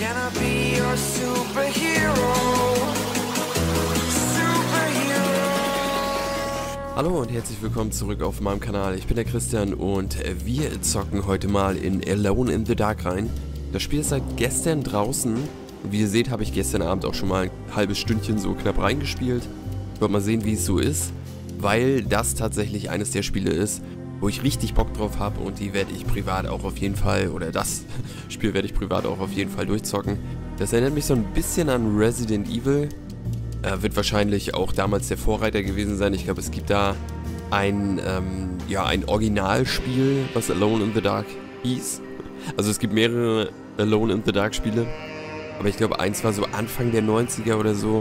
Can I be your superhero? Hallo und herzlich willkommen zurück auf meinem Kanal. Ich bin der Christian und wir zocken heute mal in Alone in the Dark rein. Das Spiel ist seit gestern draußen. Wie ihr seht, habe ich gestern Abend auch schon mal ein halbes Stündchen so knapp reingespielt. Ich wollte mal sehen, wie es so ist, weil das tatsächlich eines der Spiele ist, wo ich richtig Bock drauf habe und die werde ich privat auch auf jeden Fall, oder das Spiel werde ich privat auch auf jeden Fall durchzocken. Das erinnert mich so ein bisschen an Resident Evil. Wird wahrscheinlich auch damals der Vorreiter gewesen sein. Ich glaube, es gibt da ein Originalspiel, was Alone in the Dark hieß. Also es gibt mehrere Alone in the Dark Spiele. Aber ich glaube, eins war so Anfang der 90er oder so.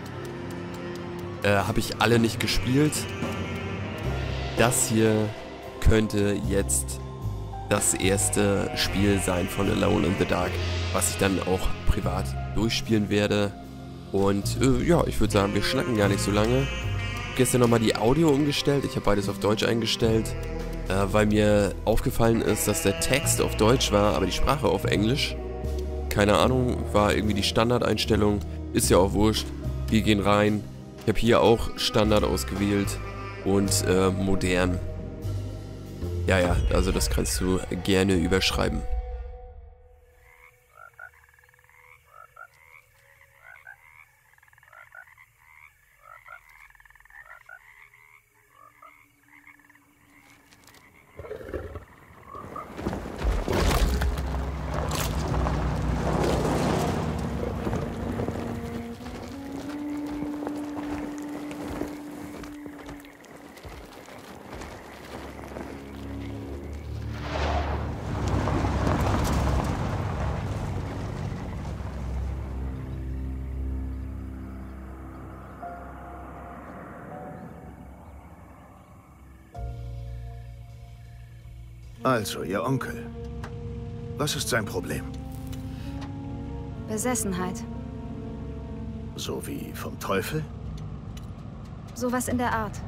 Habe ich alle nicht gespielt. Das hier könnte jetzt das erste Spiel sein von Alone in the Dark, was ich dann auch privat durchspielen werde. Und ja, ich würde sagen, wir schnacken gar nicht so lange. Gestern nochmal die Audio umgestellt. Ich habe beides auf Deutsch eingestellt, weil mir aufgefallen ist, dass der Text auf Deutsch war, aber die Sprache auf Englisch. Keine Ahnung, war irgendwie die Standardeinstellung. Ist ja auch wurscht. Wir gehen rein. Ich habe hier auch Standard ausgewählt und modern. Ja, also das kannst du gerne überschreiben. Also, Ihr Onkel. Was ist sein Problem? Besessenheit. So wie vom Teufel? Sowas in der Art.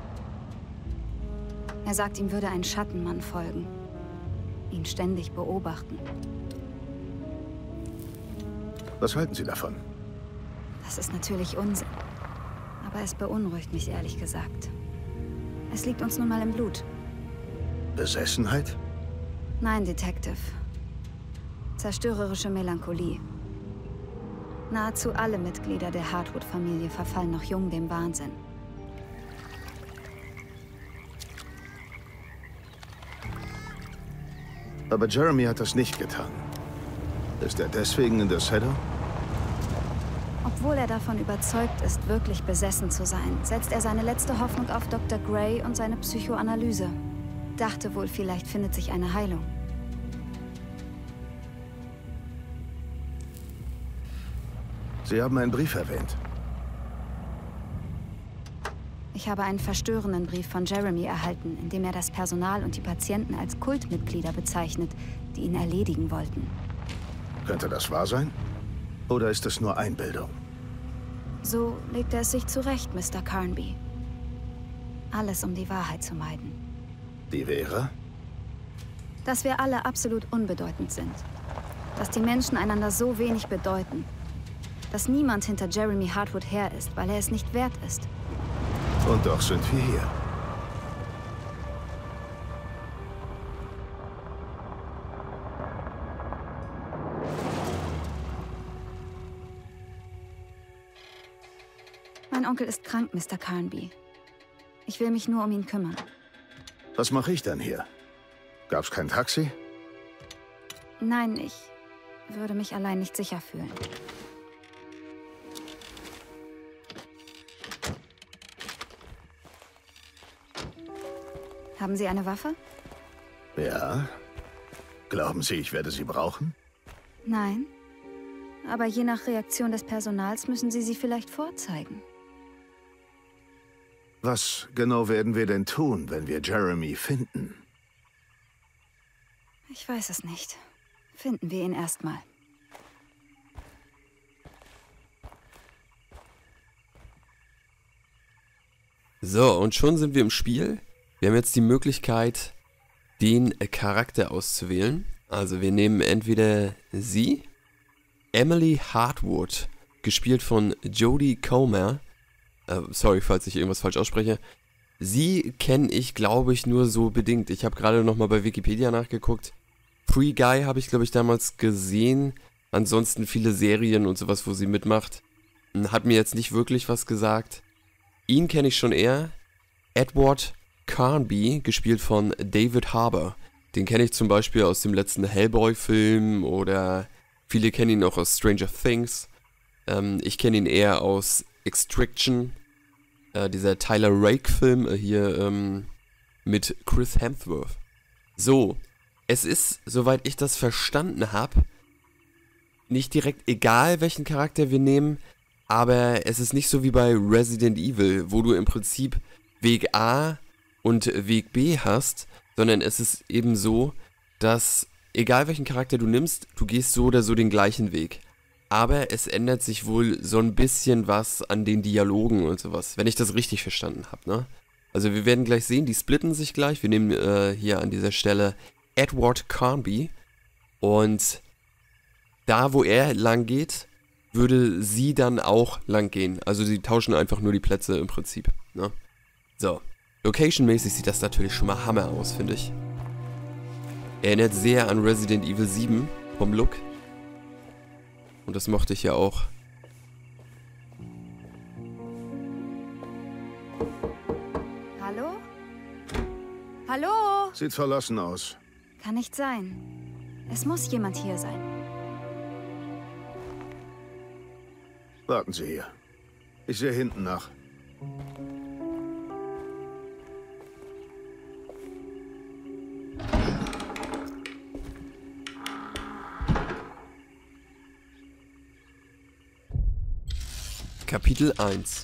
Er sagt, ihm würde ein Schattenmann folgen. Ihn ständig beobachten. Was halten Sie davon? Das ist natürlich Unsinn. Aber es beunruhigt mich ehrlich gesagt. Es liegt uns nun mal im Blut. Besessenheit? Nein, Detective. Zerstörerische Melancholie. Nahezu alle Mitglieder der Hartwood-Familie verfallen noch jung dem Wahnsinn. Aber Jeremy hat das nicht getan. Ist er deswegen in der Shadow? Obwohl er davon überzeugt ist, wirklich besessen zu sein, setzt er seine letzte Hoffnung auf Dr. Gray und seine Psychoanalyse. Dachte wohl, vielleicht findet sich eine Heilung. Sie haben einen Brief erwähnt. Ich habe einen verstörenden Brief von Jeremy erhalten, in dem er das Personal und die Patienten als Kultmitglieder bezeichnet, die ihn erledigen wollten. Könnte das wahr sein? Oder ist es nur Einbildung? So legt er es sich zurecht, Mr. Carnby. Alles, um die Wahrheit zu meiden. Die wäre? Dass wir alle absolut unbedeutend sind. Dass die Menschen einander so wenig bedeuten. Dass niemand hinter Jeremy Hartwood her ist, weil er es nicht wert ist. Und doch sind wir hier. Mein Onkel ist krank, Mr. Carnby. Ich will mich nur um ihn kümmern. Was mache ich dann hier? Gab's kein Taxi? Nein, ich würde mich allein nicht sicher fühlen. Haben Sie eine Waffe? Ja. Glauben Sie, ich werde sie brauchen? Nein. Aber je nach Reaktion des Personals müssen Sie sie vielleicht vorzeigen. Was genau werden wir denn tun, wenn wir Jeremy finden? Ich weiß es nicht. Finden wir ihn erstmal. So, und schon sind wir im Spiel. Wir haben jetzt die Möglichkeit, den Charakter auszuwählen. Also wir nehmen entweder sie Emily Hartwood, gespielt von Jodie Comer. Sorry, falls ich irgendwas falsch ausspreche. Sie kenne ich, glaube ich, nur so bedingt. Ich habe gerade nochmal bei Wikipedia nachgeguckt. Free Guy habe ich, glaube ich, damals gesehen. Ansonsten viele Serien und sowas, wo sie mitmacht. Hat mir jetzt nicht wirklich was gesagt. Ihn kenne ich schon eher. Edward Carnby, gespielt von David Harbour. Den kenne ich zum Beispiel aus dem letzten Hellboy-Film oder viele kennen ihn auch aus Stranger Things. Ich kenne ihn eher aus Extraction, dieser Tyler Rake-Film hier mit Chris Hemsworth. So, es ist, soweit ich das verstanden habe, nicht direkt egal, welchen Charakter wir nehmen, aber es ist nicht so wie bei Resident Evil, wo du im Prinzip Weg A und Weg B hast, sondern es ist eben so, dass egal welchen Charakter du nimmst, du gehst so oder so den gleichen Weg. Aber es ändert sich wohl so ein bisschen was an den Dialogen und sowas, wenn ich das richtig verstanden habe, ne? Also wir werden gleich sehen, die splitten sich gleich. Wir nehmen hier an dieser Stelle Edward Carnby und da, wo er lang geht, würde sie dann auch lang gehen. Also sie tauschen einfach nur die Plätze im Prinzip, ne? So, location-mäßig sieht das natürlich schon mal Hammer aus, finde ich. Erinnert sehr an Resident Evil 7 vom Look. Und das mochte ich ja auch. Hallo? Hallo? Sieht verlassen aus. Kann nicht sein. Es muss jemand hier sein. Warten Sie hier. Ich sehe hinten nach. Kapitel 1.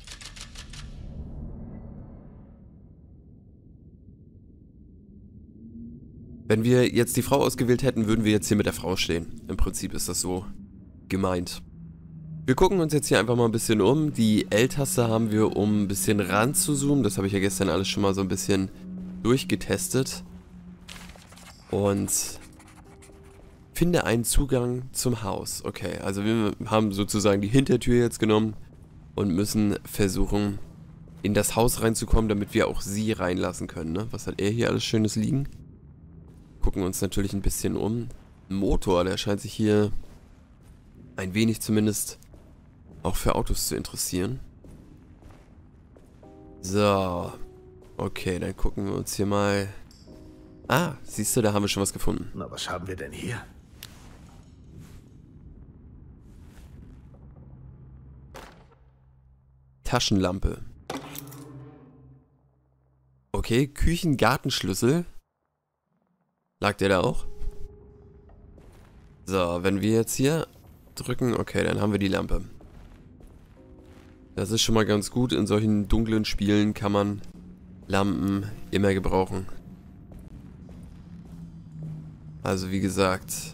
Wenn wir jetzt die Frau ausgewählt hätten, würden wir jetzt hier mit der Frau stehen. Im Prinzip ist das so gemeint. Wir gucken uns jetzt hier einfach mal ein bisschen um. Die L-Taste haben wir, um ein bisschen ran zu zoomen. Das habe ich ja gestern alles schon mal so ein bisschen durchgetestet. Und finde einen Zugang zum Haus. Okay, also wir haben sozusagen die Hintertür jetzt genommen und müssen versuchen, in das Haus reinzukommen, damit wir auch sie reinlassen können, ne? Was hat er hier alles Schönes liegen? Gucken uns natürlich ein bisschen um. Ein Motor, der scheint sich hier ein wenig zumindest auch für Autos zu interessieren. So. Okay, dann gucken wir uns hier mal... Ah, siehst du, da haben wir schon was gefunden. Na, was haben wir denn hier? Taschenlampe. Okay, Küchengartenschlüssel. Lag der da auch? So, wenn wir jetzt hier drücken, okay, dann haben wir die Lampe. Das ist schon mal ganz gut. In solchen dunklen Spielen kann man Lampen immer gebrauchen. Also wie gesagt,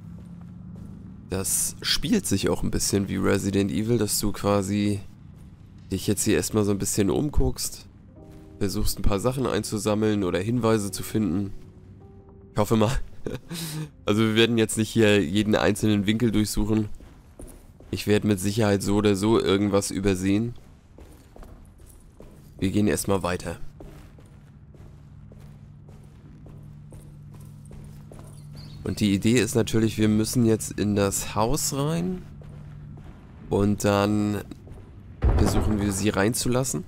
das spielt sich auch ein bisschen wie Resident Evil, dass du quasi dich jetzt hier erstmal so ein bisschen umguckst, versuchst ein paar Sachen einzusammeln oder Hinweise zu finden. Ich hoffe mal. Also wir werden jetzt nicht hier jeden einzelnen Winkel durchsuchen. Ich werde mit Sicherheit so oder so irgendwas übersehen. Wir gehen erstmal weiter. Und die Idee ist natürlich, wir müssen jetzt in das Haus rein. Und dann versuchen wir sie reinzulassen.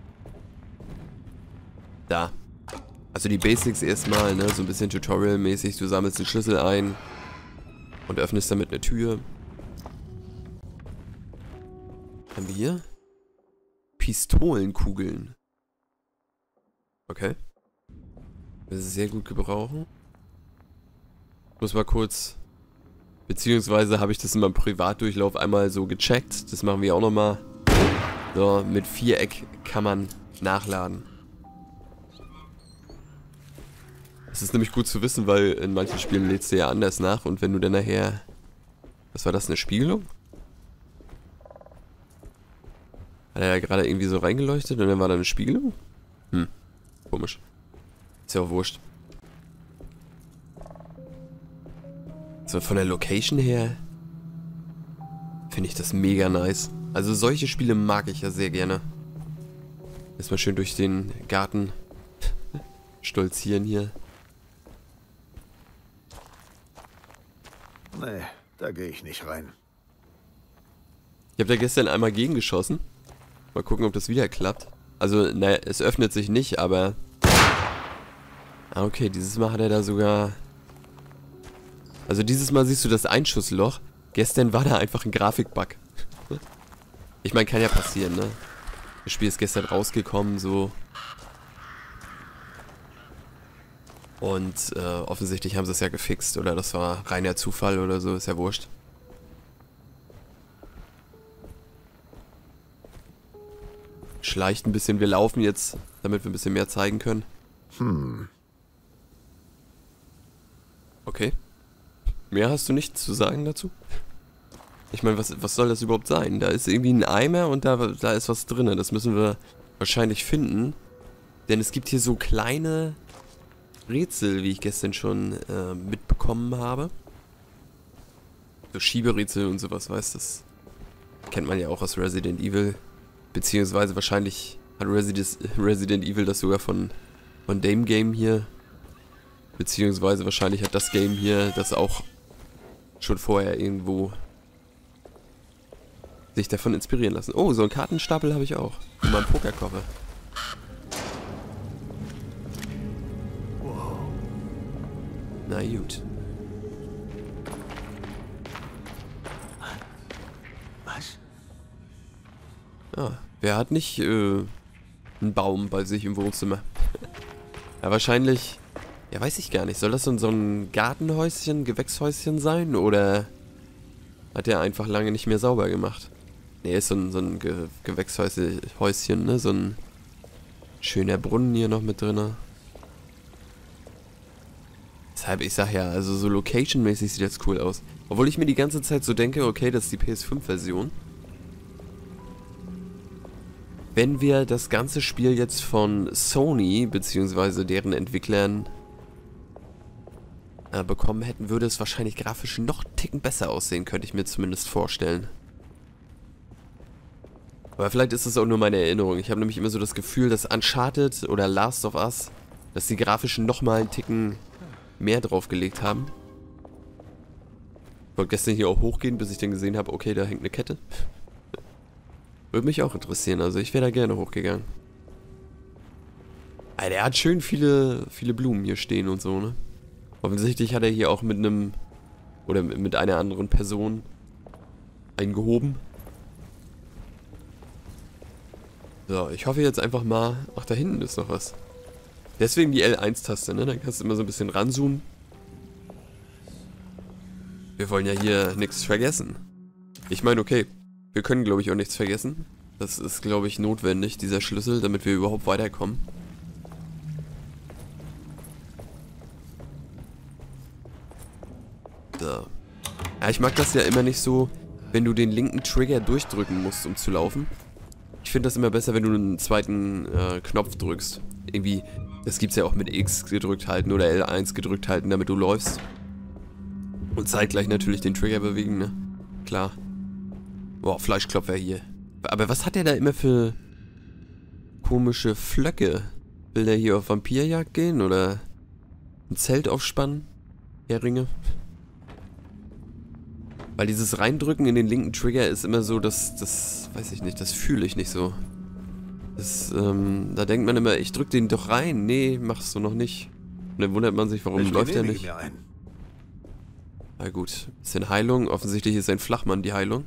Da. Also die Basics erstmal, ne, so ein bisschen Tutorial-mäßig. Du sammelst den Schlüssel ein und öffnest damit eine Tür. Haben wir hier? Pistolenkugeln. Okay. Das ist sehr gut gebrauchen. Ich muss mal kurz... Beziehungsweise habe ich das in meinem Privatdurchlauf einmal so gecheckt. Das machen wir auch nochmal. So, mit Viereck kann man nachladen. Das ist nämlich gut zu wissen, weil in manchen Spielen lädst du ja anders nach und wenn du dann nachher... Was war das, eine Spiegelung? Hat er ja gerade irgendwie so reingeleuchtet und dann war da eine Spiegelung? Komisch. Ist ja auch wurscht. So, von der Location her finde ich das mega nice. Also solche Spiele mag ich ja sehr gerne. Erstmal schön durch den Garten stolzieren hier. Nee, da gehe ich nicht rein. Ich habe da gestern einmal gegengeschossen. Mal gucken, ob das wieder klappt. Also, naja, es öffnet sich nicht, aber... Ah, okay, dieses Mal hat er da sogar... Also dieses Mal siehst du das Einschussloch. Gestern war da einfach ein Grafikbug. Ich meine, kann ja passieren, ne? Das Spiel ist gestern rausgekommen, so... Und offensichtlich haben sie es ja gefixt. Oder das war reiner Zufall oder so, ist ja wurscht. Schleicht ein bisschen, wir laufen jetzt, damit wir ein bisschen mehr zeigen können. Okay. Mehr hast du nicht zu sagen dazu? Ich meine, was soll das überhaupt sein? Da ist irgendwie ein Eimer und da ist was drin. Das müssen wir wahrscheinlich finden. Denn es gibt hier so kleine Rätsel, wie ich gestern schon mitbekommen habe. So Schieberätsel und sowas, weißt du? Das kennt man ja auch aus Resident Evil. Beziehungsweise wahrscheinlich hat Resident Evil das sogar von dem Game hier. Beziehungsweise wahrscheinlich hat das Game hier das auch schon vorher irgendwo sich davon inspirieren lassen. Oh, so einen Kartenstapel habe ich auch. In meinem Pokerkoffer. Na gut. Was? Ah, wer hat nicht einen Baum bei sich im Wohnzimmer? Ja, wahrscheinlich... Ja, weiß ich gar nicht. Soll das so ein Gartenhäuschen, Gewächshäuschen sein? Oder hat er einfach lange nicht mehr sauber gemacht? Ne, ist so ein Gewächshäuschen, ne? So ein schöner Brunnen hier noch mit drin. Deshalb, ich sag ja, also so location-mäßig sieht das cool aus. Obwohl ich mir die ganze Zeit so denke, okay, das ist die PS5-Version. Wenn wir das ganze Spiel jetzt von Sony, beziehungsweise deren Entwicklern bekommen hätten, würde es wahrscheinlich grafisch noch einen Ticken besser aussehen, könnte ich mir zumindest vorstellen. Aber vielleicht ist es auch nur meine Erinnerung. Ich habe nämlich immer so das Gefühl, dass Uncharted oder Last of Us, dass die grafischen nochmal einen Ticken mehr draufgelegt haben. Ich wollte gestern hier auch hochgehen, bis ich dann gesehen habe, okay, da hängt eine Kette. Würde mich auch interessieren, also ich wäre da gerne hochgegangen. Alter, er hat schön viele Blumen hier stehen und so, ne? Offensichtlich hat er hier auch mit einem, oder mit einer anderen Person eingehoben. So, ich hoffe jetzt einfach mal, ach, da hinten ist noch was. Deswegen die L1-Taste, ne? Dann kannst du immer so ein bisschen ranzoomen. Wir wollen ja hier nichts vergessen. Ich meine, okay, wir können, glaube ich, auch nichts vergessen. Das ist, glaube ich, notwendig, dieser Schlüssel, damit wir überhaupt weiterkommen. So. Ja, ich mag das ja immer nicht so, wenn du den linken Trigger durchdrücken musst, um zu laufen. Ich finde das immer besser, wenn du einen zweiten Knopf drückst. Irgendwie, das gibt's ja auch mit X gedrückt halten oder L1 gedrückt halten, damit du läufst. Und zeitgleich natürlich den Trigger bewegen, ne? Klar. Boah, Fleischklopfer hier. Aber was hat der da immer für komische Flöcke? Will der hier auf Vampirjagd gehen oder ein Zelt aufspannen? Heringe? Weil dieses Reindrücken in den linken Trigger ist immer so, das weiß ich nicht, das fühle ich nicht so. Das, da denkt man immer, ich drück den doch rein. Nee, machst du noch nicht. Und dann wundert man sich, warum läuft der nicht. Na gut, bisschen Heilung. Offensichtlich ist ein Flachmann die Heilung.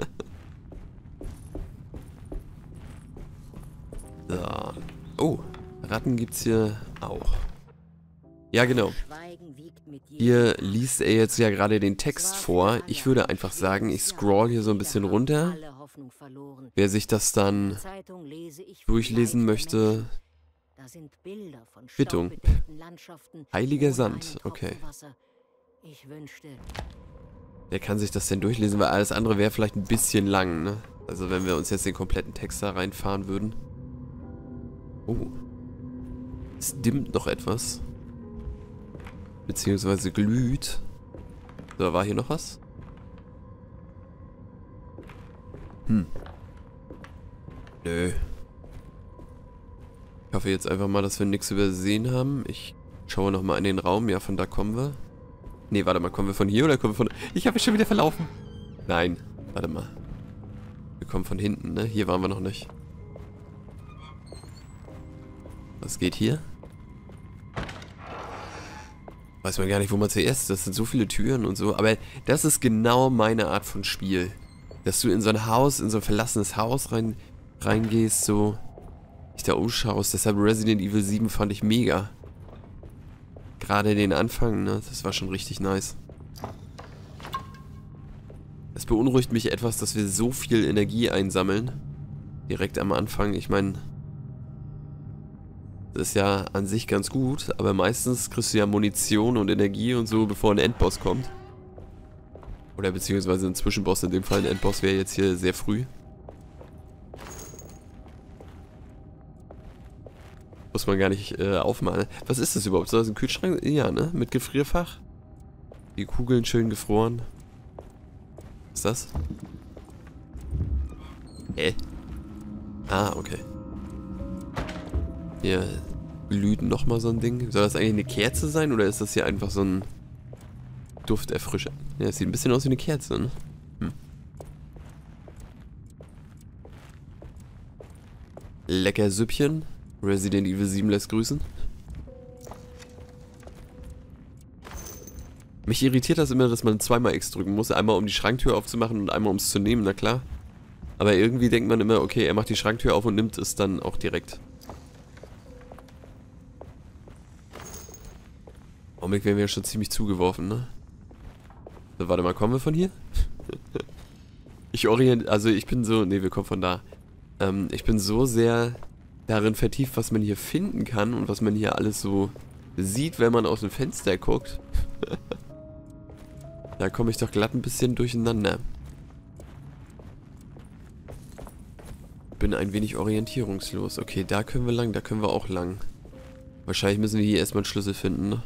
So. Oh, Ratten gibt's hier auch. Ja, genau. Hier liest er jetzt ja gerade den Text vor. Ich würde einfach sagen, ich scroll hier so ein bisschen runter. Wer sich das dann durchlesen möchte. Quittung. Heiliger Sand, okay. Wer kann sich das denn durchlesen? Weil alles andere wäre vielleicht ein bisschen lang, ne? Also wenn wir uns jetzt den kompletten Text da reinfahren würden. Oh. Es dimmt noch etwas. Beziehungsweise glüht. So, war hier noch was? Nö. Ich hoffe jetzt einfach mal, dass wir nichts übersehen haben. Ich schaue nochmal in den Raum. Ja, von da kommen wir. Nee, warte mal, kommen wir von hier oder kommen wir von... Ich habe mich schon wieder verlaufen. Nein, warte mal. Wir kommen von hinten, ne? Hier waren wir noch nicht. Was geht hier? Weiß man gar nicht, wo man zuerst ist. Das sind so viele Türen und so. Aber das ist genau meine Art von Spiel. Dass du in so ein Haus, in so ein verlassenes Haus reingehst, so... dich da umschaust. Deshalb Resident Evil 7 fand ich mega. Gerade den Anfang, ne? Das war schon richtig nice. Es beunruhigt mich etwas, dass wir so viel Energie einsammeln. Direkt am Anfang. Ich meine... das ist ja an sich ganz gut, aber meistens kriegst du ja Munition und Energie und so, bevor ein Endboss kommt. Oder beziehungsweise ein Zwischenboss, in dem Fall ein Endboss wäre jetzt hier sehr früh. Muss man gar nicht aufmalen. Was ist das überhaupt? Ist das ein Kühlschrank? Ja, ne? Mit Gefrierfach. Die Kugeln schön gefroren. Was ist das? Ah, okay. Hier glüht nochmal so ein Ding. Soll das eigentlich eine Kerze sein oder ist das hier einfach so ein Dufterfrischer? Ja, das sieht ein bisschen aus wie eine Kerze, ne? Lecker Süppchen. Resident Evil 7 lässt grüßen. Mich irritiert das immer, dass man zweimal X drücken muss. Einmal um die Schranktür aufzumachen und einmal um es zu nehmen, na klar. Aber irgendwie denkt man immer, okay, er macht die Schranktür auf und nimmt es dann auch direkt. Augenblick werden wir ja schon ziemlich zugeworfen, ne? So, warte mal, kommen wir von hier? Ich bin so... Ne, wir kommen von da. Ich bin so sehr darin vertieft, was man hier finden kann und was man hier alles so sieht, wenn man aus dem Fenster guckt. Da komme ich doch glatt ein bisschen durcheinander. Bin ein wenig orientierungslos. Okay, da können wir lang, da können wir auch lang. Wahrscheinlich müssen wir hier erstmal einen Schlüssel finden, ne?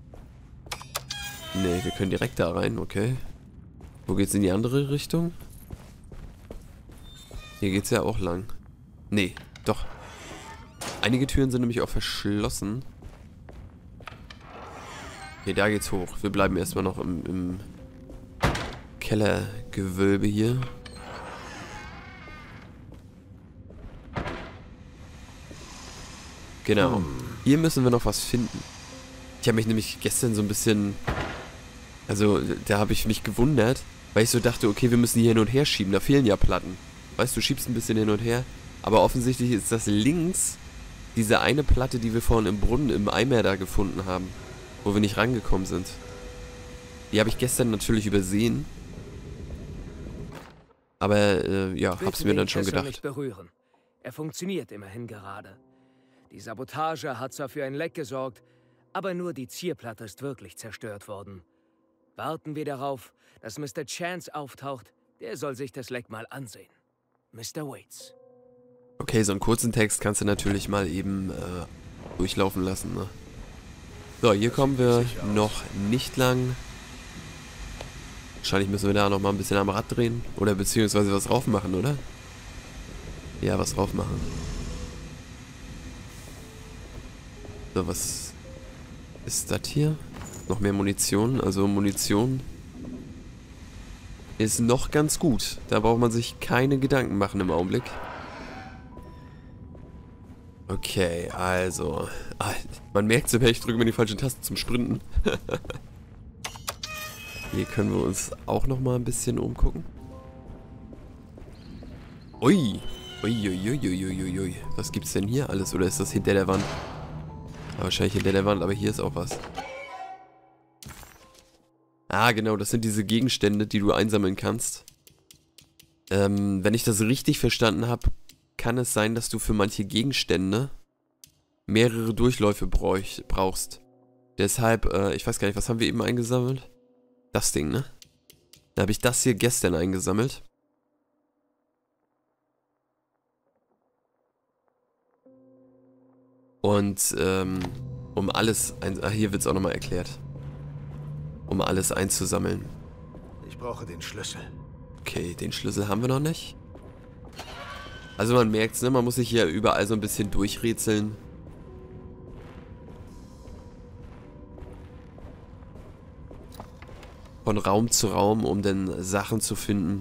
Ne, wir können direkt da rein, okay. Wo geht's in die andere Richtung? Hier geht's ja auch lang. Ne, doch. Einige Türen sind nämlich auch verschlossen. Okay, da geht's hoch. Wir bleiben erstmal noch im Kellergewölbe hier. Genau. Hier müssen wir noch was finden. Ich habe mich nämlich gestern so ein bisschen... Also, da habe ich mich gewundert, weil ich so dachte, okay, wir müssen hier hin und her schieben. Da fehlen ja Platten. Weißt du, schiebst ein bisschen hin und her. Aber offensichtlich ist das links diese eine Platte, die wir vorhin im Brunnen, im Eimer da gefunden haben. Wo wir nicht rangekommen sind. Die habe ich gestern natürlich übersehen. Aber, ja, hab's mir dann schon gedacht. Nicht berühren. Er funktioniert immerhin gerade. Die Sabotage hat zwar für ein Leck gesorgt, aber nur die Zierplatte ist wirklich zerstört worden. Warten wir darauf, dass Mr. Chance auftaucht. Der soll sich das Leck mal ansehen. Mr. Waits. Okay, so einen kurzen Text kannst du natürlich mal eben durchlaufen lassen, ne? So, hier kommen wir noch nicht lang. Wahrscheinlich müssen wir da noch mal ein bisschen am Rad drehen. Oder beziehungsweise was drauf machen, oder? Ja, was drauf machen. So, was ist das hier? Noch mehr Munition. Also Munition ist noch ganz gut. Da braucht man sich keine Gedanken machen im Augenblick. Okay, also... man merkt so, ich drücke immer die falsche Taste zum Sprinten. Hier können wir uns auch noch mal ein bisschen umgucken. Ui. Uiuiuiuiui. Was gibt's denn hier alles? Oder ist das hinter der Wand? Ja, wahrscheinlich hinter der Wand, aber hier ist auch was. Ah, genau, das sind diese Gegenstände, die du einsammeln kannst. Wenn ich das richtig verstanden habe, kann es sein, dass du für manche Gegenstände mehrere Durchläufe brauchst. Deshalb, ich weiß gar nicht, was haben wir eben eingesammelt? Das Ding, ne? Da habe ich das hier gestern eingesammelt. Und, um alles... hier wird es auch nochmal erklärt. Um alles einzusammeln. Ich brauche den Schlüssel. Okay, den Schlüssel haben wir noch nicht. Also man merkt's, ne? Man muss sich hier überall so ein bisschen durchrätseln. Von Raum zu Raum, um dann Sachen zu finden.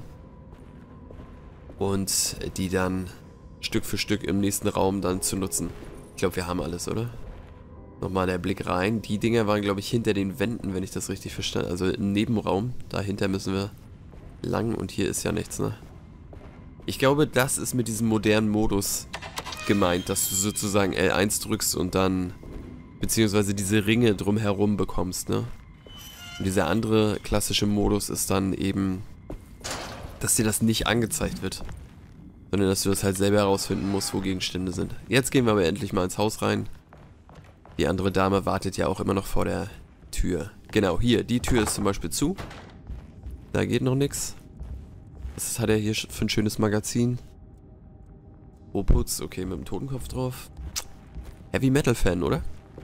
Und die dann Stück für Stück im nächsten Raum dann zu nutzen. Ich glaube, wir haben alles, oder? Nochmal der Blick rein. Die Dinger waren, glaube ich, hinter den Wänden, wenn ich das richtig verstanden habe. Also im Nebenraum. Dahinter müssen wir lang und hier ist ja nichts, ne? Ich glaube, das ist mit diesem modernen Modus gemeint, dass du sozusagen L1 drückst und dann beziehungsweise diese Ringe drumherum bekommst, ne? Und dieser andere klassische Modus ist dann eben, dass dir das nicht angezeigt wird, sondern dass du das halt selber herausfinden musst, wo Gegenstände sind. Jetzt gehen wir aber endlich mal ins Haus rein. Die andere Dame wartet ja auch immer noch vor der Tür. Genau, hier, die Tür ist zum Beispiel zu. Da geht noch nichts. Was hat er hier für ein schönes Magazin? Rohputz, okay, mit dem Totenkopf drauf. Heavy Metal Fan, oder?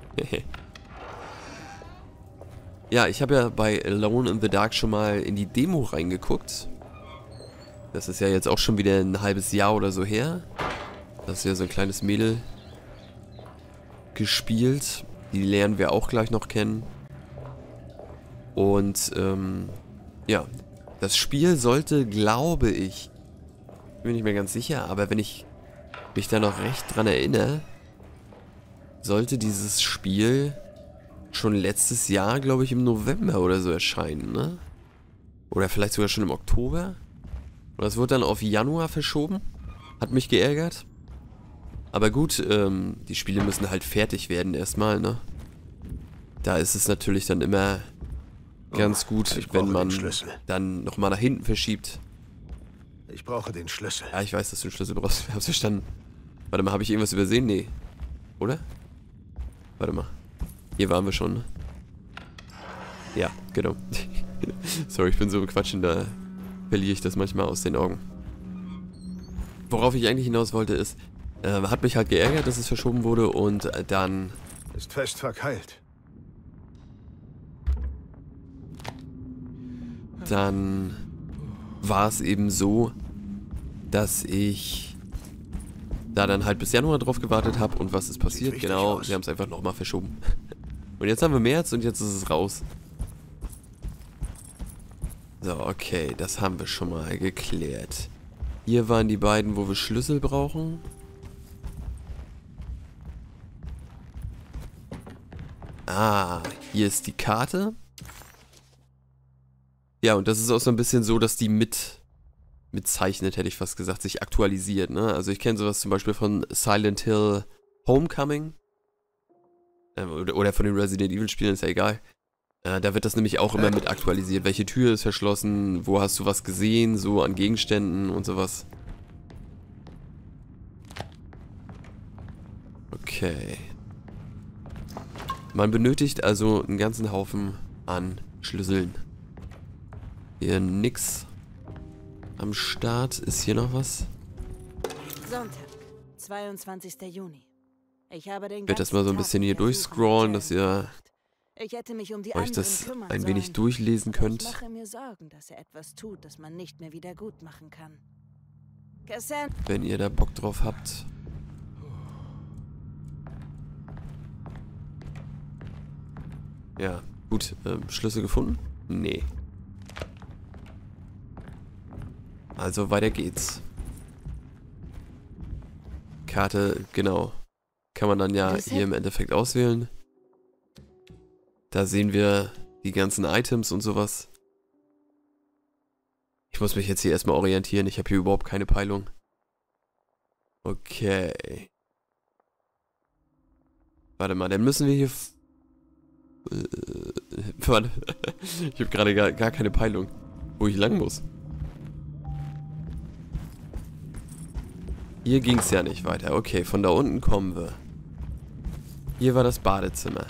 Ja, ich habe ja bei Alone in the Dark schon mal in die Demo reingeguckt. Das ist ja jetzt auch schon wieder ein halbes Jahr oder so her. Das ist ja so ein kleines Mädel gespielt. Die lernen wir auch gleich noch kennen. Und, ja. Das Spiel sollte, glaube ich, bin nicht mehr ganz sicher, aber wenn ich mich da noch recht dran erinnere, sollte dieses Spiel schon letztes Jahr, glaube ich, im November oder so erscheinen, ne? Oder vielleicht sogar schon im Oktober. Und das wurde dann auf Januar verschoben. Hat mich geärgert. Aber gut, die Spiele müssen halt fertig werden erstmal, ne? Da ist es natürlich dann immer ganz gut, wenn man dann nochmal nach hinten verschiebt. Ich brauche den Schlüssel. Ja, ich weiß, dass du den Schlüssel brauchst. Ich hab's verstanden. Warte mal, habe ich irgendwas übersehen? Nee. Oder? Warte mal. Hier waren wir schon, ne? Ja, genau. Sorry, ich bin so im Quatschen, da verliere ich das manchmal aus den Augen. Worauf ich eigentlich hinaus wollte ist, hat mich halt geärgert, dass es verschoben wurde und dann... Ist fest verkeilt. Dann war es eben so, dass ich da dann halt bis Januar drauf gewartet habe und was ist passiert? Genau, sie haben es einfach nochmal verschoben. Und jetzt haben wir März und jetzt ist es raus. So, okay, das haben wir schon mal geklärt. Hier waren die beiden, wo wir Schlüssel brauchen. Ah, hier ist die Karte. Ja, und das ist auch so ein bisschen so, dass die mitzeichnet, hätte ich fast gesagt, sich aktualisiert, ne? Also ich kenne sowas zum Beispiel von Silent Hill Homecoming. Oder von den Resident Evil Spielen, ist ja egal. Da wird das nämlich auch immer mit aktualisiert. Welche Tür ist verschlossen, wo hast du was gesehen, so an Gegenständen und sowas. Okay. Man benötigt also einen ganzen Haufen an Schlüsseln. Hier nix am Start. Ist hier noch was? Sonntag, 22. Juni. Ich habe den Ich werde das mal so ein bisschen hier durchscrollen, dass ihr euch das ein wenig durchlesen könnt. Ich mache mir Sorgen, dass er etwas tut, das man nicht mehr wieder gut machen kann. Wenn ihr da Bock drauf habt. Ja, gut. Schlüssel gefunden? Nee. Also weiter geht's. Karte, genau. Kann man dann ja hier im Endeffekt auswählen. Da sehen wir die ganzen Items und sowas. Ich muss mich jetzt hier erstmal orientieren. Ich habe hier überhaupt keine Peilung. Okay. Warte mal, dann müssen wir hier... Warte. Ich habe gerade gar keine Peilung, wo ich lang muss. Hier ging es ja nicht weiter. Okay, von da unten kommen wir. Hier war das Badezimmer.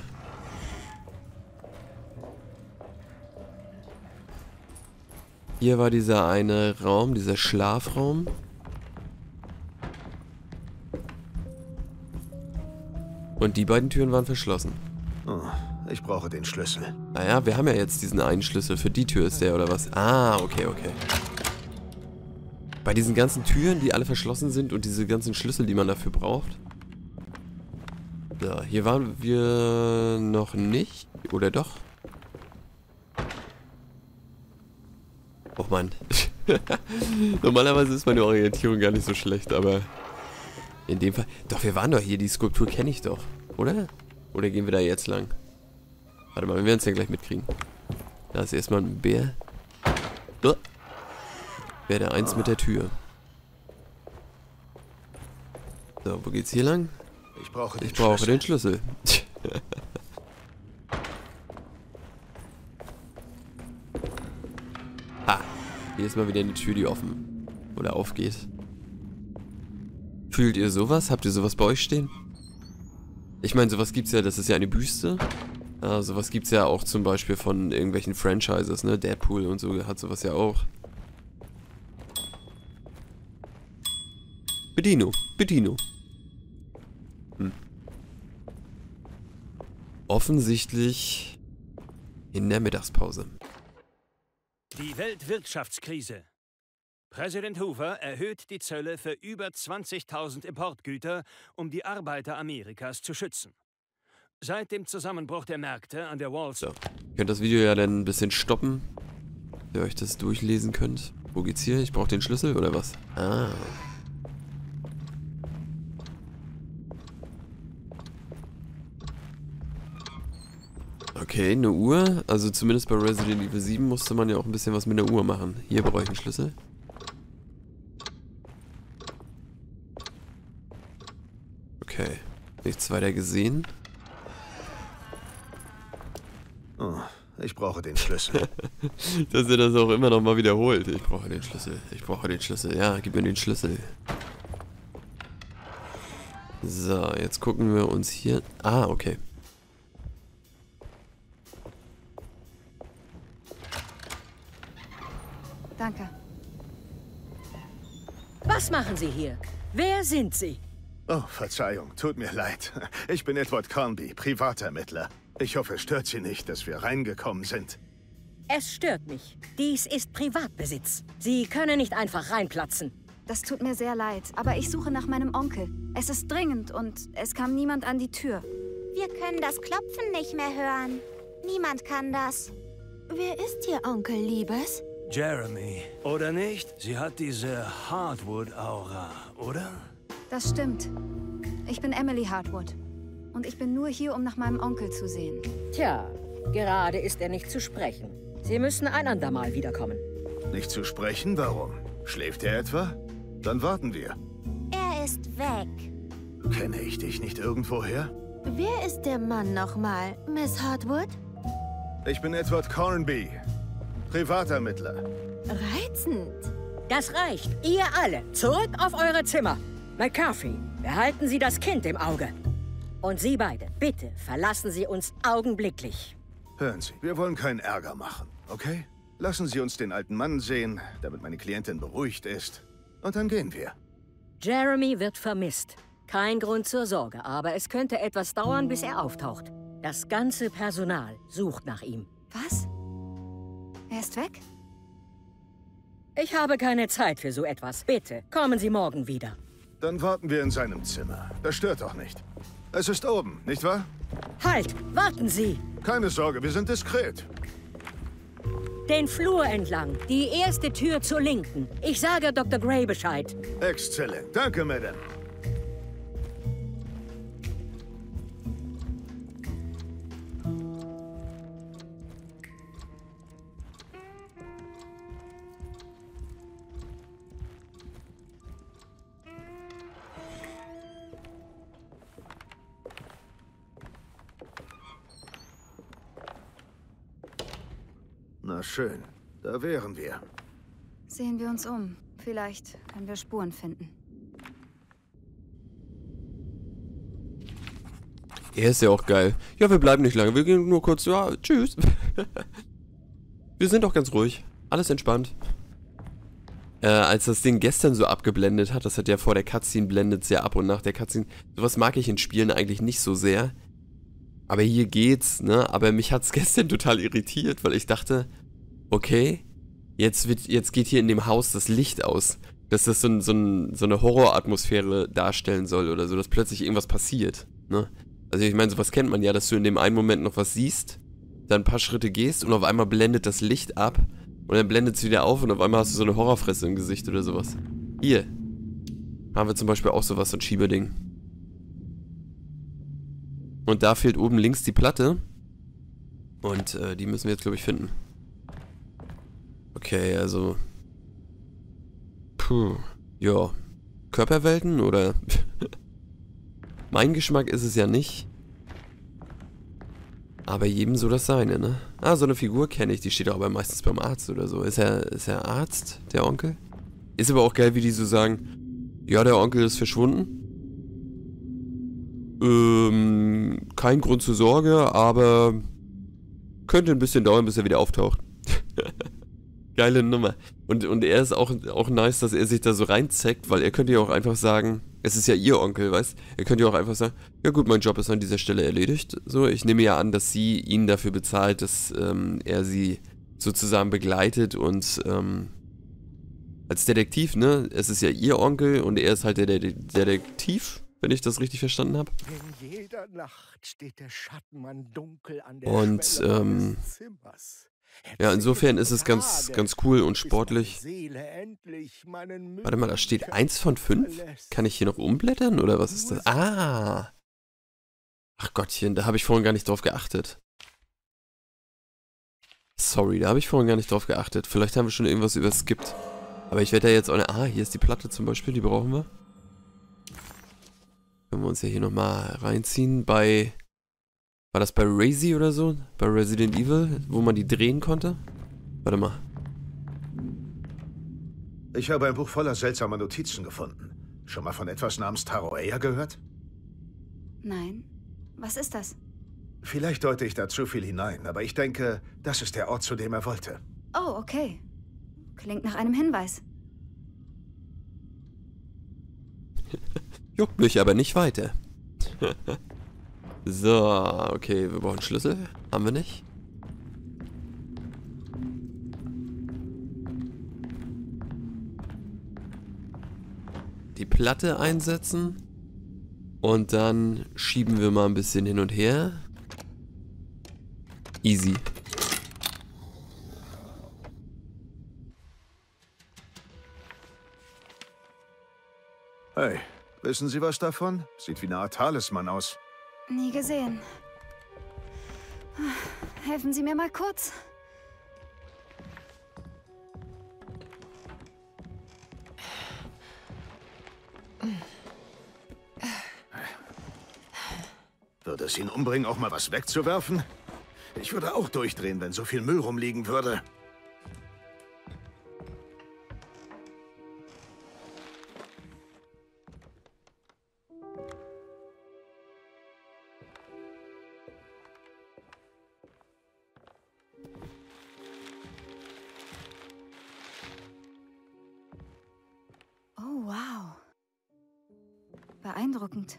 Hier war dieser eine Raum, dieser Schlafraum. Und die beiden Türen waren verschlossen. Oh, ich brauche den Schlüssel. Naja, wir haben ja jetzt diesen einen Schlüssel. Für die Tür ist der, oder was? Ah, okay, okay. Bei diesen ganzen Türen, die alle verschlossen sind und diese ganzen Schlüssel, die man dafür braucht. So, hier waren wir noch nicht. Oder doch? Och Mann. Normalerweise ist meine Orientierung gar nicht so schlecht, aber in dem Fall... Doch, wir waren doch hier. Die Skulptur kenne ich doch. Oder? Oder gehen wir da jetzt lang? Warte mal, wir werden es ja gleich mitkriegen. Da ist erstmal ein Bär. Bär der 1 mit der Tür. So, wo geht's hier lang? Ich brauche den Schlüssel. Ah, hier ist mal wieder eine Tür, die offen oder aufgeht. Fühlt ihr sowas? Habt ihr sowas bei euch stehen? Ich meine, sowas gibt's ja, das ist ja eine Büste. Sowas gibt's ja auch zum Beispiel von irgendwelchen Franchises, ne? Deadpool und so hat sowas ja auch. Bedieno. Offensichtlich in der Mittagspause. Die Weltwirtschaftskrise. Präsident Hoover erhöht die Zölle für über 20.000 Importgüter, um die Arbeiter Amerikas zu schützen. Seit dem Zusammenbruch der Märkte an der Wall Street... So, ihr könnt das Video ja dann ein bisschen stoppen, dass ihr euch das durchlesen könnt. Wo geht's hier? Ich brauche den Schlüssel oder was? Ah. Okay, eine Uhr. Also zumindest bei Resident Evil 7 musste man ja auch ein bisschen was mit der Uhr machen. Hier brauche ich einen Schlüssel. Okay, nichts weiter gesehen. Oh, ich brauche den Schlüssel. Dass er das auch immer noch mal wiederholt. Ich brauche den Schlüssel. Ja, gib mir den Schlüssel. So, jetzt gucken wir uns hier... Ah, okay. Danke. Was machen Sie hier? Wer sind Sie? Oh, Verzeihung, tut mir leid. Ich bin Edward Cornby, Privatermittler. Ich hoffe, es stört Sie nicht, dass wir reingekommen sind. Es stört mich. Dies ist Privatbesitz. Sie können nicht einfach reinplatzen. Das tut mir sehr leid, aber ich suche nach meinem Onkel. Es ist dringend und es kam niemand an die Tür. Wir können das Klopfen nicht mehr hören. Niemand kann das. Wer ist Ihr Onkel, Liebes? Jeremy, oder nicht? Sie hat diese Hardwood-Aura, oder? Das stimmt. Ich bin Emily Hardwood. Und ich bin nur hier, um nach meinem Onkel zu sehen. Tja, gerade ist er nicht zu sprechen. Sie müssen ein andermal wiederkommen. Nicht zu sprechen? Warum? Schläft er etwa? Dann warten wir. Er ist weg. Kenne ich dich nicht irgendwoher? Wer ist der Mann nochmal, Miss Hardwood? Ich bin Edward Cornby, Privatermittler. Reizend. Das reicht. Ihr alle, zurück auf eure Zimmer. McCarthy, behalten Sie das Kind im Auge. Und Sie beide, bitte verlassen Sie uns augenblicklich. Hören Sie, wir wollen keinen Ärger machen, okay? Lassen Sie uns den alten Mann sehen, damit meine Klientin beruhigt ist. Und dann gehen wir. Jeremy wird vermisst. Kein Grund zur Sorge, aber es könnte etwas dauern, bis er auftaucht. Das ganze Personal sucht nach ihm. Was? Er ist weg? Ich habe keine Zeit für so etwas. Bitte, kommen Sie morgen wieder. Dann warten wir in seinem Zimmer. Das stört doch nicht. Es ist oben, nicht wahr? Halt! Warten Sie! Keine Sorge, wir sind diskret. Den Flur entlang. Die erste Tür zur Linken. Ich sage Dr. Gray Bescheid. Exzellent. Danke, Madame. Na schön, da wären wir. Sehen wir uns um. Vielleicht können wir Spuren finden. Er ist ja auch geil. Ja, wir bleiben nicht lange. Wir gehen nur kurz. Ja, tschüss. Wir sind doch ganz ruhig. Alles entspannt. Als das Ding gestern so abgeblendet hat, das hat ja vor der Cutscene blendet sehr ab und nach der Cutscene. Sowas mag ich in Spielen eigentlich nicht so sehr. Aber hier geht's, ne? Aber mich hat's gestern total irritiert, weil ich dachte, okay, jetzt geht hier in dem Haus das Licht aus. dass das so eine Horroratmosphäre darstellen soll oder so, dass plötzlich irgendwas passiert, ne? Also ich meine, sowas kennt man ja, dass du in dem einen Moment noch was siehst, dann ein paar Schritte gehst und auf einmal blendet das Licht ab und dann blendet es wieder auf und auf einmal hast du so eine Horrorfresse im Gesicht oder sowas. Hier haben wir zum Beispiel auch sowas, so ein Schieberding. Und da fehlt oben links die Platte und die müssen wir jetzt, glaube ich, finden. Okay, also... Puh, ja. Körperwelten oder... Mein Geschmack ist es ja nicht. Aber jedem so das Seine, ne? Ah, so eine Figur kenne ich, die steht auch aber meistens beim Arzt oder so. Ist er Arzt, der Onkel? Ist aber auch geil, wie die so sagen, ja, der Onkel ist verschwunden. Kein Grund zur Sorge, aber könnte ein bisschen dauern, bis er wieder auftaucht. Geile Nummer. Und er ist auch nice, dass er sich da so reinzeckt, weil er könnte ja auch einfach sagen, es ist ja ihr Onkel, weißt? Er könnte ja auch einfach sagen, ja gut, mein Job ist an dieser Stelle erledigt. So, ich nehme ja an, dass sie ihn dafür bezahlt, dass er sie sozusagen begleitet und als Detektiv, ne? Es ist ja ihr Onkel und er ist halt der Detektiv, wenn ich das richtig verstanden habe. In jeder Nacht steht der Schattenmann dunkel an der Und ja, insofern ist es ganz cool und sportlich. Warte mal, da steht 1 von 5? Kann ich hier noch umblättern oder was ist das? Ah! Ach Gottchen, da habe ich vorhin gar nicht drauf geachtet. Sorry, da habe ich vorhin gar nicht drauf geachtet. Vielleicht haben wir schon irgendwas überskippt. Aber ich werde da jetzt auch eine... Ah, hier ist die Platte zum Beispiel, die brauchen wir. Können wir uns ja hier nochmal reinziehen bei... War das bei Resi oder so? Bei Resident Evil, wo man die drehen konnte? Warte mal. Ich habe ein Buch voller seltsamer Notizen gefunden. Schon mal von etwas namens Taroea gehört? Nein. Was ist das? Vielleicht deute ich da zu viel hinein, aber ich denke, das ist der Ort, zu dem er wollte. Oh, okay. Klingt nach einem Hinweis. Juckt mich aber nicht weiter. So, okay, wir brauchen Schlüssel. Haben wir nicht. Die Platte einsetzen. Und dann schieben wir mal ein bisschen hin und her. Easy. Hey, wissen Sie was davon? Sieht wie eine Art Talisman aus. Nie gesehen. Helfen Sie mir mal kurz. Würde es ihn umbringen, auch mal was wegzuwerfen? Ich würde auch durchdrehen, wenn so viel Müll rumliegen würde. Oh, wow. Beeindruckend.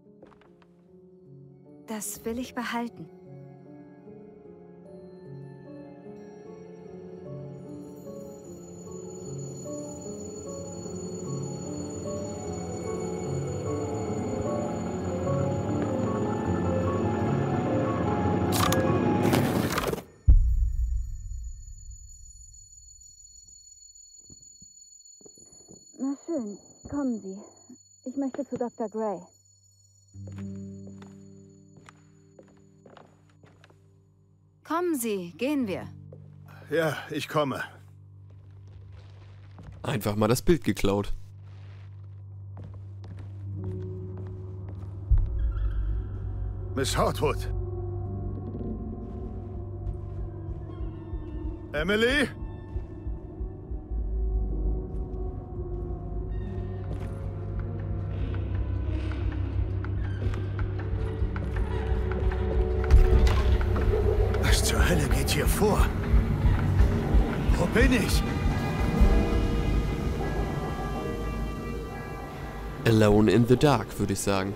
Das will ich behalten. Na schön, kommen Sie. Ich möchte zu Dr. Gray. Kommen Sie, gehen wir. Ja, ich komme. Einfach mal das Bild geklaut. Miss Hartwood. Emily? Was zur Hölle geht hier vor? Wo bin ich? Alone in the Dark, würde ich sagen.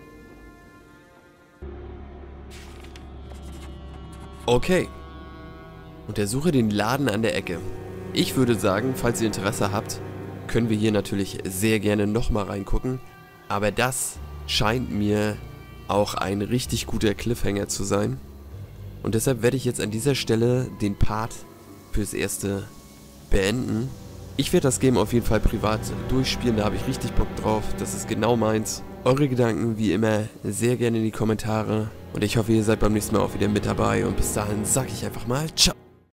Okay. Untersuche den Laden an der Ecke. Ich würde sagen, falls ihr Interesse habt, können wir hier natürlich sehr gerne nochmal reingucken. Aber das scheint mir auch ein richtig guter Cliffhanger zu sein. Und deshalb werde ich jetzt an dieser Stelle den Part fürs Erste beenden. Ich werde das Game auf jeden Fall privat durchspielen, da habe ich richtig Bock drauf. Das ist genau meins. Eure Gedanken wie immer sehr gerne in die Kommentare. Und ich hoffe, ihr seid beim nächsten Mal auch wieder mit dabei. Und bis dahin sage ich einfach mal ciao.